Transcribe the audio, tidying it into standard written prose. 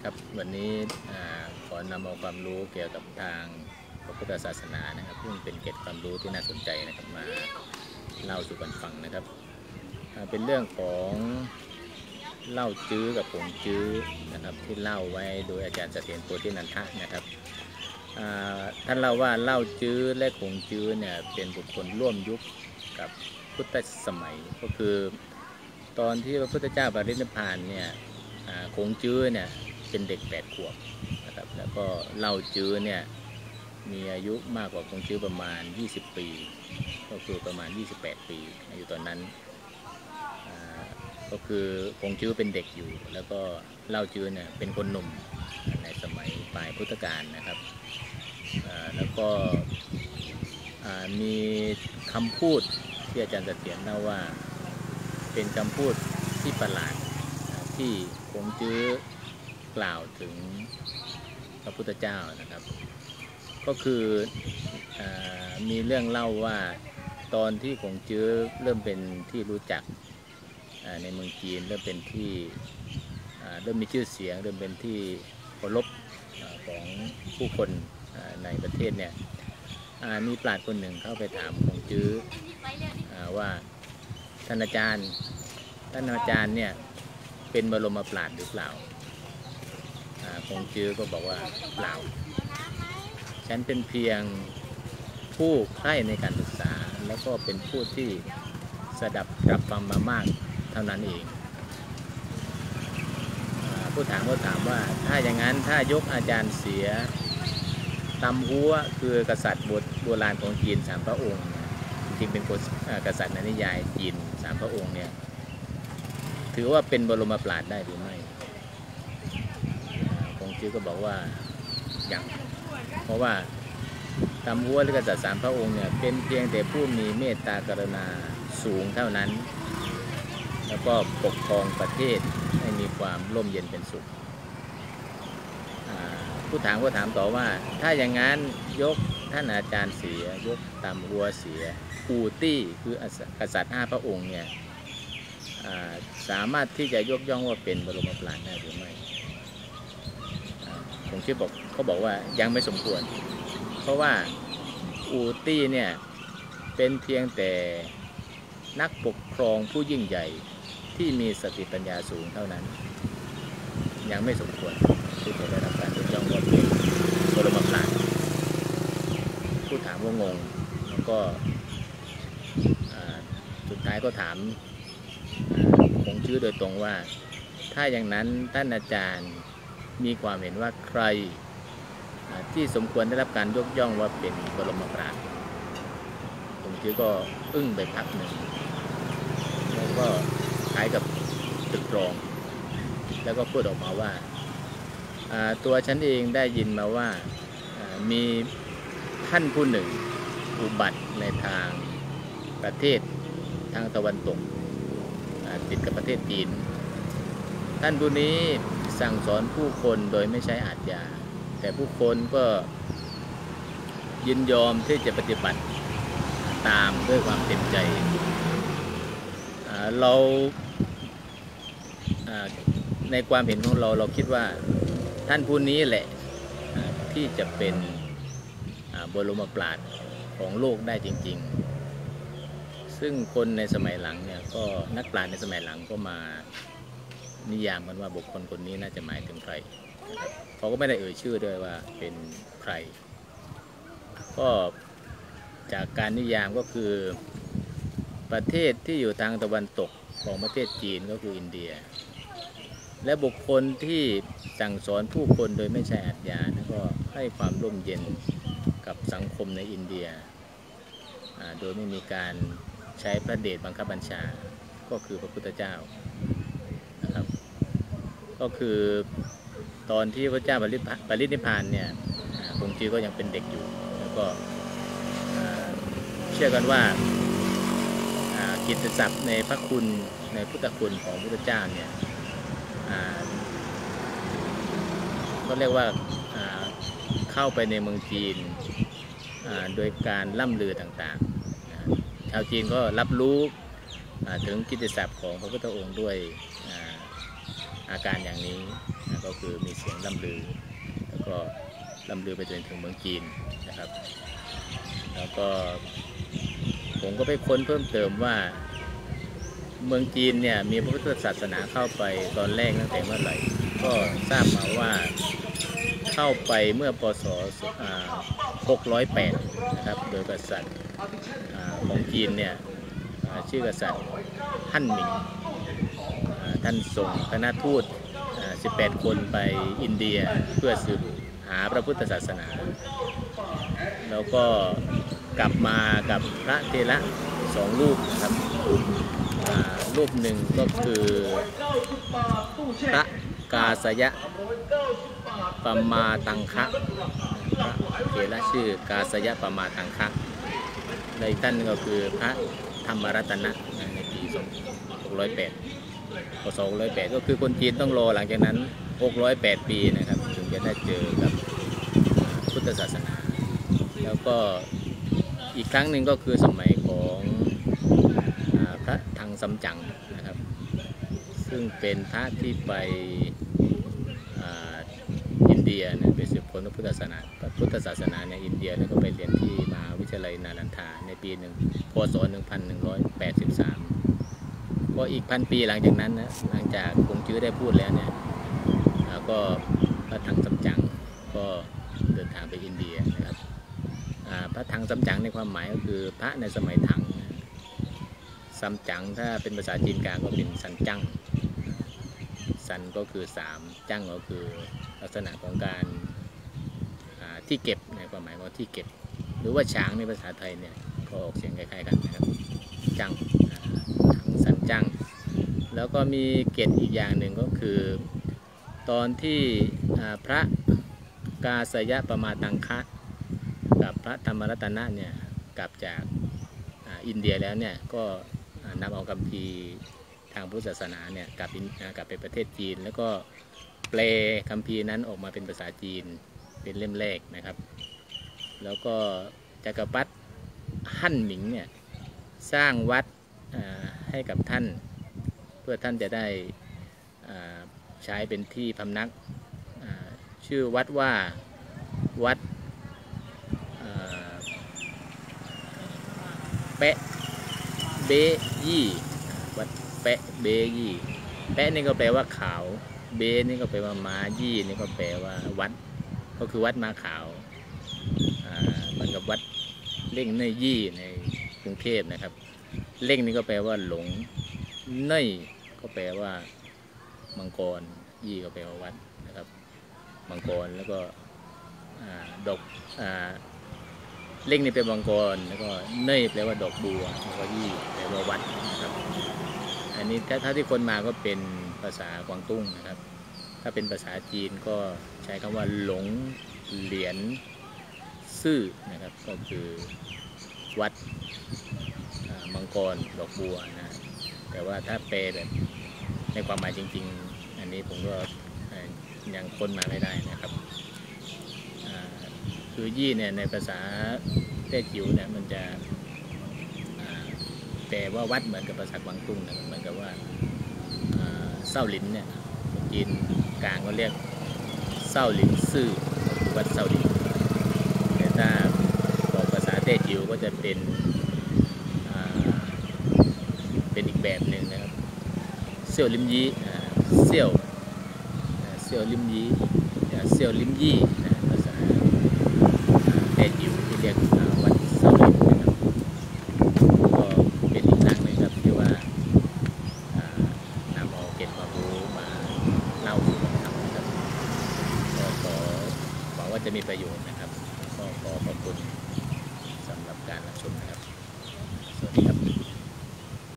ครับวันนี้ขอนำเอาความรู้เกี่ยวกับทางพระพุทธศาสนานะครับซึ่งเป็นเกร็ดความรู้ที่น่าสนใจนะครับมาเล่าสู่กันฟังนะครับเป็นเรื่องของเล่าจื้อกับผงจื้อนะครับที่เล่าไว้โดยอาจารย์เสถียรโพธินันทะนะครับท่านเล่าว่าเล่าจื้อและผงจื้อเนี่ยเป็นบุคคลร่วมยุคกับพุทธสมัยก็คือตอนที่พระพุทธเจ้าปรินิพพานเนี่ยผงจื้อเนี่ยเป็นเด็ก8 ขวบนะครับแล้วก็เล่าจื้อเนี่ยมีอายุมากกว่าผงจื้อประมาณ20 ปีก็คือประมาณ28 ปีอายุตอนนั้นก็คือผงจื้อเป็นเด็กอยู่แล้วก็เล่าจื้อเนี่ยเป็นคนหนุ่มในสมัยปลายพุทธกาลนะครับแล้วก็มีคำพูดที่อาจารย์เสถียรเล่าว่าเป็นคำพูดที่ประหลาดที่ผงจื้อกล่าวถึงพระพุทธเจ้านะครับก็คือมีเรื่องเล่าว่าตอนที่ผงจื้อเริ่มเป็นที่รู้จักในเมืองจีนเริ่มเป็นที่เริ่มมีชื่อเสียงเริ่มเป็นที่เคารพของผู้คนในประเทศเนี่ยมีปราชญ์คนหนึ่งเข้าไปถามผงจื้อว่าท่านอาจารย์เนี่ยเป็นบรมปราชญ์หรือเปล่าผงจื้อก็บอกว่าเปล่าฉันเป็นเพียงผู้ใคร่ในการศึกษาแล้วก็เป็นผู้ที่สดับรับฟังมามากเท่านั้นเองผู้ถามก็ถามว่าถ้าอย่างนั้นถ้ายกอาจารย์เสียตำหัวคือกษัตริย์โบราณของจีน3 พระองค์จริงเป็นกษัตริย์ในนิยายจีน3 พระองค์เนี่ยถือว่าเป็นบรมปราชญ์ได้หรือไม่ผงจื้อก็บอกว่ายังเพราะว่าตำหัวหรือกษัตริย์3 พระองค์เนี่ยเป็นเพียงแต่ผู้มีเมตตากรุณาสูงเท่านั้นแล้วก็ปกครองประเทศให้มีความร่มเย็นเป็นสุขผู้ถามก็ถามต่อว่าถ้าอย่างนั้นยกท่านอาจารย์เสียยกตำหัวเสียอูตี้คือกษัตริย์5 พระองค์เนี่ยสามารถที่จะยกย่องว่าเป็นบรมปราชญ์ได้หรือไม่ผมคิดเขาบอกว่ายังไม่สมควรเพราะว่าอูตี้เนี่ยเป็นเพียงแต่นักปกครองผู้ยิ่งใหญ่ที่มีสติปัญญาสูงเท่านั้นยังไม่สมควรที่จะได้รับการยกย่องว่าเป็นบรมปราชญ์ผู้ถามก็งงแล้วก็สุดท้ายก็ถามผงจื้อโดยตรงว่าถ้าอย่างนั้นท่านอาจารย์มีความเห็นว่าใครที่สมควรได้รับการยกย่องว่าเป็นบรมปราชญ์ผงจื้อก็อึ้งไปพักหนึ่งแล้วก็คล้ายกับตึกตรองแล้วก็พูดออกมาว่าตัวฉันเองได้ยินมาว่ามีท่านผู้หนึ่งอุบัติในทางประเทศทางตะวันตกติดกับประเทศจีนท่านผู้นี้สั่งสอนผู้คนโดยไม่ใช้อาทยาแต่ผู้คนก็ยินยอมที่จะปฏิบัติตามด้วยความเต็มใจเราในความเห็นของเราคิดว่าท่านผู้นี้แหละที่จะเป็นบรมปราชญ์ของโลกได้จริงๆซึ่งคนในสมัยหลังเนี่ยก็นักปราชญ์ในสมัยหลังก็มานิยามกันว่าบุคคลคนนี้น่าจะหมายถึงใครนะครับเขาก็ไม่ได้เอ่ยชื่อด้วยว่าเป็นใครก็จากการนิยามก็คือประเทศที่อยู่ทางตะวันตกของประเทศจีนก็คืออินเดียและบุคคลที่สั่งสอนผู้คนโดยไม่ใช่อาทยาก็ให้ความร่มเย็นกับสังคมในอินเดียโดยไม่มีการใช้พระเดชบังคับบัญชาก็คือพระพุทธเจ้านะครับก็คือตอนที่พระเจ้าปรินิพพานเนี่ยผงจื้อก็ยังเป็นเด็กอยู่แล้วก็เชื่อกันว่ากิตติศัพท์ในพระคุณในพุทธคุณของพระพุทธเจ้าเนี่ยก็เรียกว่าเข้าไปในเมืองจีนโดยการล่ำลือต่างๆชาวจีนก็รับรู้ถึงกิตติศัพท์ของพระพุทธองค์ด้วยอาการอย่างนี้ก็คือมีเสียงล่ำลือแล้วก็ล่ำลือไปจนถึงเมืองจีนนะครับแล้วก็ผมก็ไปค้นเพิ่มเติมว่าเมืองจีนเนี่ยมีพระพุทธศาสนาเข้าไปตอนแรกตั้งแต่เมื่อไหร่ก็ทราบมาว่าเข้าไปเมื่อปศ608นะครับโดยกษัตริย์ของจีนเนี่ยชื่อกษัตริย์ฮั่นหมิงท่านส่งคณะทูต18 คนไปอินเดียเพื่อสืบหาพระพุทธศาสนาแล้วก็กลับมากับพระเถระ2 รูปนะครับรูปหนึ่งก็คือพระกาสยะปมาตังคะพระเถระชื่อกาสยะปมาตังคะและอีกท่านก็คือพระธรรมรัตนะในปี608พศ608ก็คือคนจีนต้องรอหลังจากนั้น608 ปีนะครับถึงจะได้เจอกับพุทธศาสนาแล้วก็อีกครั้งหนึ่งก็คือสมัยของพระทังซัมจั๋งนะครับซึ่งเป็นพระที่ไปอินเดียไปสืบค้นพระพุทธศาสนาในอินเดียแล้วก็ไปเรียนที่มหาวิทยาลัยนาลันทาในปีพศ1183ก็อีก1,000 ปีหลังจากนั้นนะหลังจากกงจื้อได้พูดแล้วเนี่ยก็พระทังซัมจั๋งก็เดินทางไปอินเดียนะครับพระทังซัมจั๋งในความหมายก็คือพระในสมัยถังซัมจั๋งถ้าเป็นภาษาจีนกลางก็เป็นซันจั่งซันก็คือ3จั่งก็คือลักษณะของการที่เก็บในความหมายของที่เก็บหรือว่าช้างในภาษาไทยเนี่ยก็ออกเสียงคล้ายๆกันนะครับจั่งถังซันจั่งแล้วก็มีเกตอีกอย่างหนึ่งก็คือตอนที่พระกาสยะปมาตังคะกับพระธรรมรัตนะเนี่ยกลับจากอินเดียแล้วเนี่ยก็นำเอาคัมภีร์ทางพุทธศาสนาเนี่ยกลับไปประเทศจีนแล้วก็แปลคัมภีร์นั้นออกมาเป็นภาษาจีนเป็นเล่มแรกนะครับแล้วก็จักรพรรดิฮั่นหมิงเนี่ยสร้างวัดให้กับท่านเพื่อท่านจะได้ใช้เป็นที่พำนักชื่อวัดว่าวัดแปะเบยี่วัดแปะเบยี่แปะนี่ก็แปลว่าขาวเบนี่ก็แปลว่าม้ายี่นี่ก็แปลว่าวัดก็คือวัดม้าขาวเหมือนกับวัดเล่งเน่ยยี่ในกรุงเทพนะครับเล่งนี่ก็แปลว่าหลงเน่ยก็แปลว่ามังกรยี่ก็แปลว่าวัดนะครับมังกรแล้วก็ดอกเล่งนี่เป็นมังกรแล้วก็เน่ยแปลว่าดอกบัวแล้วก็ยี่แปลว่าวัดนะครับอันนี้ถ้าที่คนมาก็เป็นภาษากวางตุ้งนะครับถ้าเป็นภาษาจีนก็ใช้คำว่าหลงเหรียญซื่อนะครับก็คือวัดมังกรดอกบัวนะแต่ว่าถ้าแปลแบบในความหมายจริงๆอันนี้ผมก็ยังค้นมาไม่ได้นะครับคือยี่เนี่ยในภาษาแต้จิ๋วเนี่ยมันจะแปลว่าวัดเหมือนกับภาษากวางตุ้งนะเหมือนกับว่าเศร้าหลินเนี่ยจีนกลางก็เรียกเศร้าหลินซื่อวัดเศร้าหลินแต่ถ้าบอกภาษาแต้จิ๋วก็จะเป็นอีกแบบหนึ่งนะครับเซี่ยวลิมยีเซี่ยวลิมยีเซี่ยวลิมยี่ภาษาแต้จิ๋วที่เรียกวัดเศร้าหลินนะครับก็เป็นอีกครั้งหนึ่งครับที่ว่านำเอาเกร็ดความรู้มาเล่าสู่กันฟังนะครับก็ขอหวังว่าจะมีประโยชน์นะครับก็ขอขอบคุณสำหรับการรับชมนะครับ